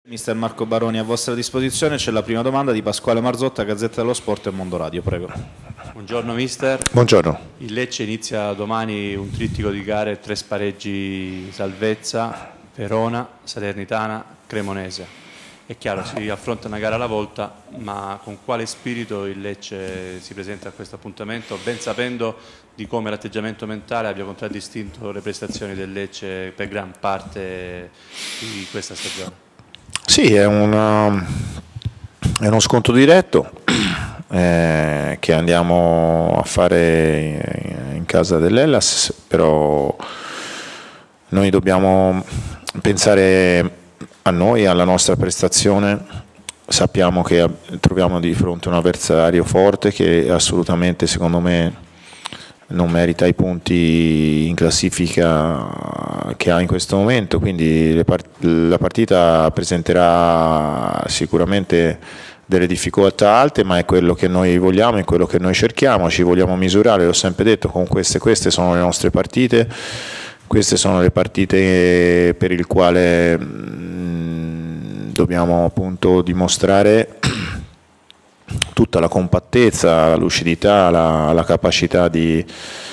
Mister Marco Baroni, a vostra disposizione c'è la prima domanda di Pasquale Marzotta, Gazzetta dello Sport e Mondo Radio, prego. Buongiorno mister. Buongiorno. Il Lecce inizia domani un trittico di gare, 3 spareggi: Salvezza, Verona, Salernitana, Cremonese. È chiaro, si affronta una gara alla volta, ma con quale spirito il Lecce si presenta a questo appuntamento, ben sapendo di come l'atteggiamento mentale abbia contraddistinto le prestazioni del Lecce per gran parte di questa stagione? Sì, è uno scontro diretto che andiamo a fare in casa dell'Hellas, però noi dobbiamo pensare a noi, alla nostra prestazione. Sappiamo che troviamo di fronte un avversario forte che assolutamente, secondo me, non merita i punti in classifica che ha in questo momento, quindi la partita presenterà sicuramente delle difficoltà alte, ma è quello che noi vogliamo, è quello che noi cerchiamo, ci vogliamo misurare, l'ho sempre detto, con queste sono le nostre partite, queste sono le partite per il quale dobbiamo appunto dimostrare tutta la compattezza, la lucidità, la capacità di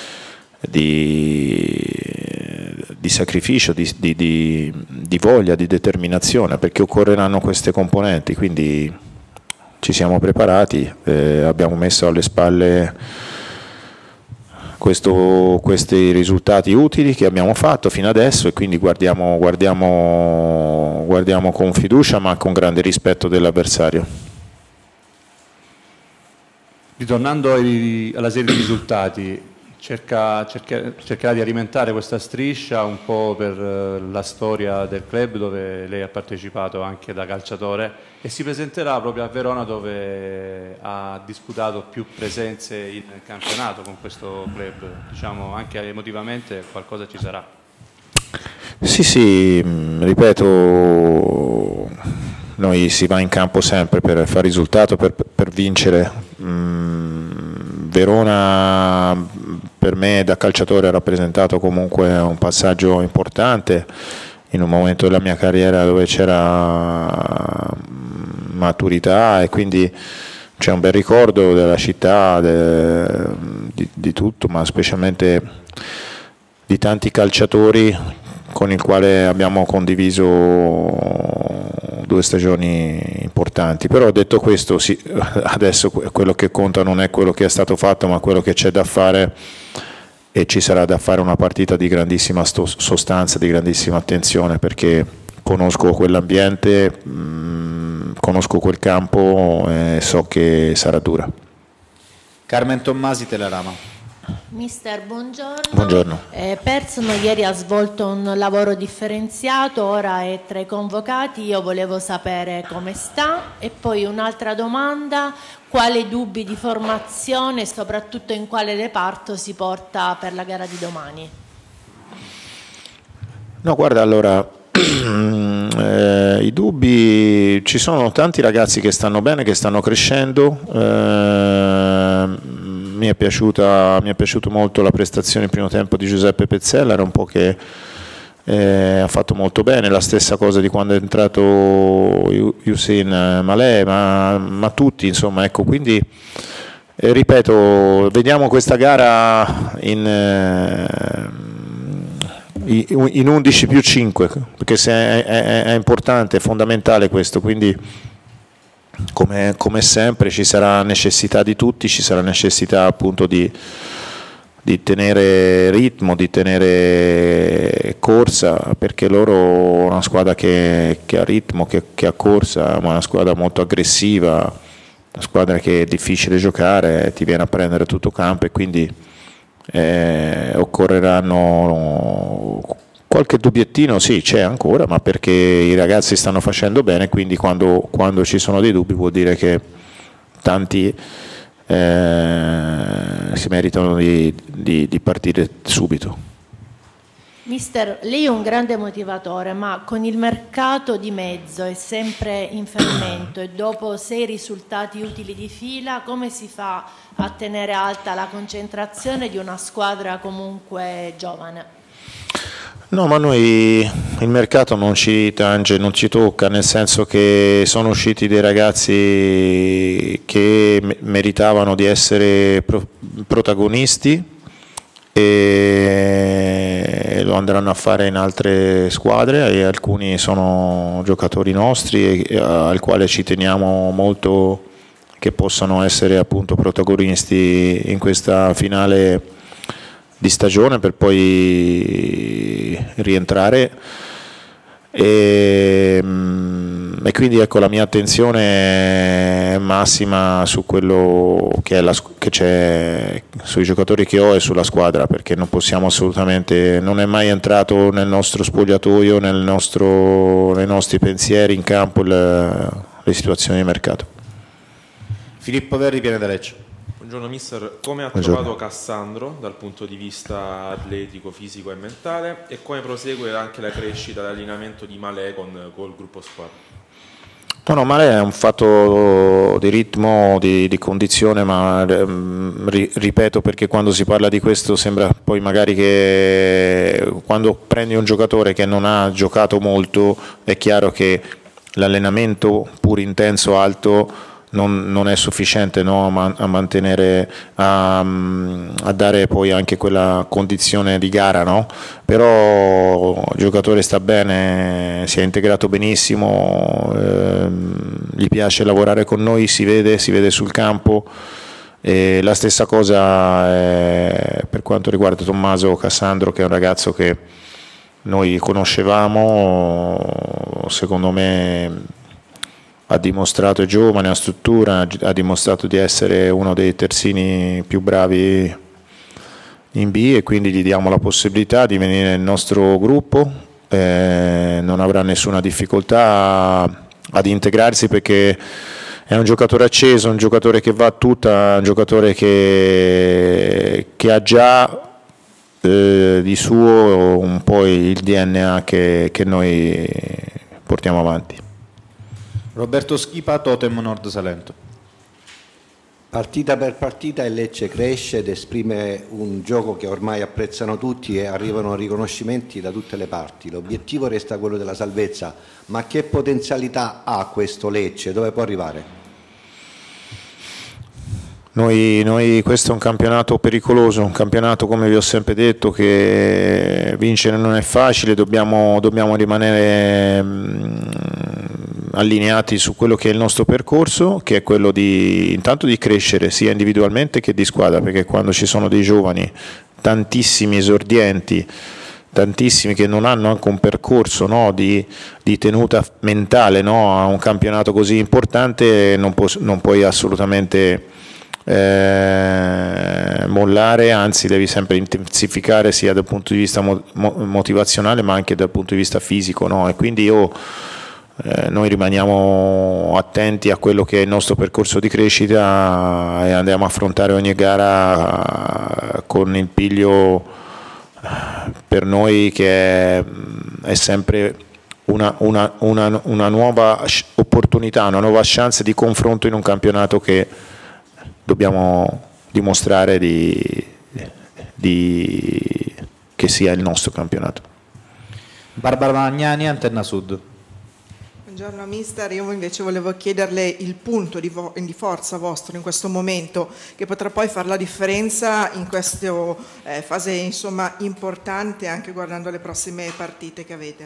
sacrificio, di voglia, di determinazione, perché occorreranno queste componenti, quindi ci siamo preparati, abbiamo messo alle spalle questi risultati utili che abbiamo fatto fino adesso e quindi guardiamo con fiducia ma con grande rispetto dell'avversario. Ritornando alla serie di risultati, cercherà di alimentare questa striscia un po' per la storia del club dove lei ha partecipato anche da calciatore e si presenterà proprio a Verona dove ha disputato più presenze in campionato con questo club, diciamo anche emotivamente qualcosa ci sarà. Sì, ripeto, noi si va in campo sempre per fare risultato, per vincere. Verona per me da calciatore ha rappresentato comunque un passaggio importante in un momento della mia carriera dove c'era maturità e quindi c'è un bel ricordo della città, di tutto, ma specialmente di tanti calciatori con il quale abbiamo condiviso 2 stagioni importanti. Però detto questo, sì, adesso quello che conta non è quello che è stato fatto ma quello che c'è da fare e ci sarà da fare una partita di grandissima sostanza, di grandissima attenzione, perché conosco quell'ambiente, conosco quel campo e so che sarà dura. Carmen Tommasi, Telerama. Mister, buongiorno. Buongiorno. Persono ieri ha svolto un lavoro differenziato, ora è tra i convocati, io volevo sapere come sta e poi un'altra domanda, quali dubbi di formazione e soprattutto in quale reparto si porta per la gara di domani? No, guarda, allora, i dubbi, ci sono tanti ragazzi che stanno bene, che stanno crescendo, mi è piaciuto molto la prestazione in primo tempo di Giuseppe Pezzella, era un po' che ha fatto molto bene, la stessa cosa di quando è entrato Hussein Malè, ma tutti, insomma, ecco, quindi ripeto, vediamo questa gara in 11 più 5, perché è importante, è fondamentale questo, quindi come sempre ci sarà necessità di tutti, ci sarà necessità appunto di tenere ritmo, di tenere corsa, perché loro una squadra che ha ritmo, che ha corsa, ma una squadra molto aggressiva, una squadra che è difficile giocare, ti viene a prendere tutto campo e quindi occorreranno qualche dubbiettino, sì, c'è ancora, ma perché i ragazzi stanno facendo bene, quindi quando ci sono dei dubbi vuol dire che tanti si meritano di partire subito. Mister, lei è un grande motivatore, ma con il mercato di mezzo è sempre in fermento e dopo 6 risultati utili di fila, come si fa a tenere alta la concentrazione di una squadra comunque giovane? No, ma noi il mercato non ci tange, non ci tocca, nel senso che sono usciti dei ragazzi che meritavano di essere protagonisti e lo andranno a fare in altre squadre, e alcuni sono giocatori nostri e al quale ci teniamo molto che possano essere appunto protagonisti in questa finale di stagione per poi rientrare e quindi ecco, la mia attenzione è massima su quello che c'è, sui giocatori che ho e sulla squadra, perché non possiamo assolutamente, non è mai entrato nel nostro spogliatoio, nei nostri pensieri in campo le situazioni di mercato. Filippo Verri, Piene da Lecce. Buongiorno mister, come ha trovato Cassandro dal punto di vista atletico, fisico e mentale, e come prosegue anche la crescita e l'allineamento di Malè col gruppo squadra? No, Malè è un fatto di ritmo, di condizione, ma ripeto, perché quando si parla di questo sembra poi magari che quando prendi un giocatore che non ha giocato molto è chiaro che l'allenamento pur intenso, alto, non è sufficiente, no, a mantenere, a dare poi anche quella condizione di gara, no? Però il giocatore sta bene, si è integrato benissimo, gli piace lavorare con noi, si vede sul campo. E la stessa cosa per quanto riguarda Tommaso Cassandro, che è un ragazzo che noi conoscevamo, secondo me ha dimostrato, è giovane, ha struttura, ha dimostrato di essere uno dei terzini più bravi in B, e quindi gli diamo la possibilità di venire nel nostro gruppo, non avrà nessuna difficoltà ad integrarsi, perché è un giocatore acceso, un giocatore che va a tutta, un giocatore che ha già di suo un po' il DNA che noi portiamo avanti. Roberto Schipa, Totem Nord Salento. Partita per partita il Lecce cresce ed esprime un gioco che ormai apprezzano tutti e arrivano riconoscimenti da tutte le parti. L'obiettivo resta quello della salvezza, ma che potenzialità ha questo Lecce? Dove può arrivare? Noi questo è un campionato pericoloso, un campionato, come vi ho sempre detto, che vincere non è facile, dobbiamo rimanere allineati su quello che è il nostro percorso, che è quello intanto di crescere sia individualmente che di squadra, perché quando ci sono dei giovani, tantissimi esordienti, tantissimi che non hanno anche un percorso, no, di tenuta mentale, no, a un campionato così importante, non puoi assolutamente mollare, anzi devi sempre intensificare sia dal punto di vista motivazionale ma anche dal punto di vista fisico, no? E quindi noi rimaniamo attenti a quello che è il nostro percorso di crescita e andiamo a affrontare ogni gara con il piglio per noi che è sempre una nuova opportunità, una nuova chance di confronto in un campionato che dobbiamo dimostrare che sia il nostro campionato. Barbara Magnani, Antenna Sud. Buongiorno mister, io invece volevo chiederle il punto di forza vostro in questo momento, che potrà poi fare la differenza in questa fase insomma importante, anche guardando le prossime partite che avete.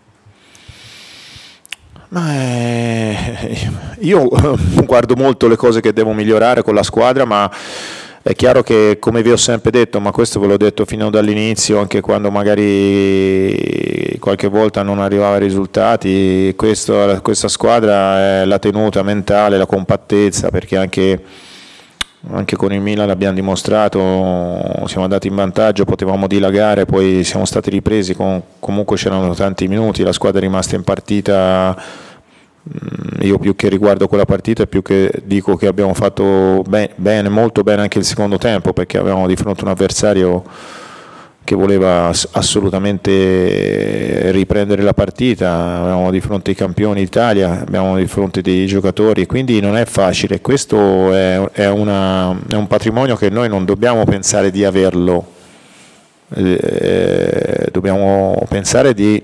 Io guardo molto le cose che devo migliorare con la squadra, ma è chiaro che, come vi ho sempre detto, ma questo ve l'ho detto fino dall'inizio, anche quando magari qualche volta non arrivava ai risultati, questa squadra è la tenuta mentale, la compattezza, perché anche con il Milan l'abbiamo dimostrato, siamo andati in vantaggio, potevamo dilagare, poi siamo stati ripresi, comunque c'erano tanti minuti, la squadra è rimasta in partita. Io più che riguardo quella partita, più che dico che abbiamo fatto bene, molto bene anche il secondo tempo, perché avevamo di fronte un avversario che voleva assolutamente riprendere la partita, avevamo di fronte i campioni d'Italia, abbiamo di fronte dei giocatori, quindi non è facile. Questo è un patrimonio che noi non dobbiamo pensare di averlo dobbiamo pensare di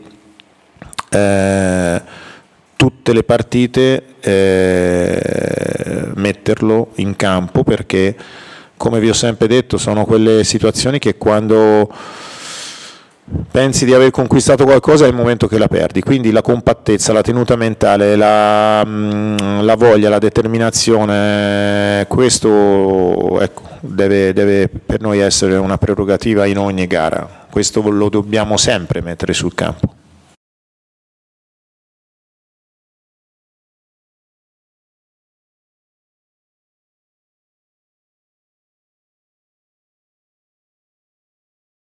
tutte le partite metterlo in campo, perché come vi ho sempre detto sono quelle situazioni che quando pensi di aver conquistato qualcosa è il momento che la perdi, quindi la compattezza, la tenuta mentale, la voglia, la determinazione, questo ecco, deve per noi essere una prerogativa in ogni gara, questo lo dobbiamo sempre mettere sul campo.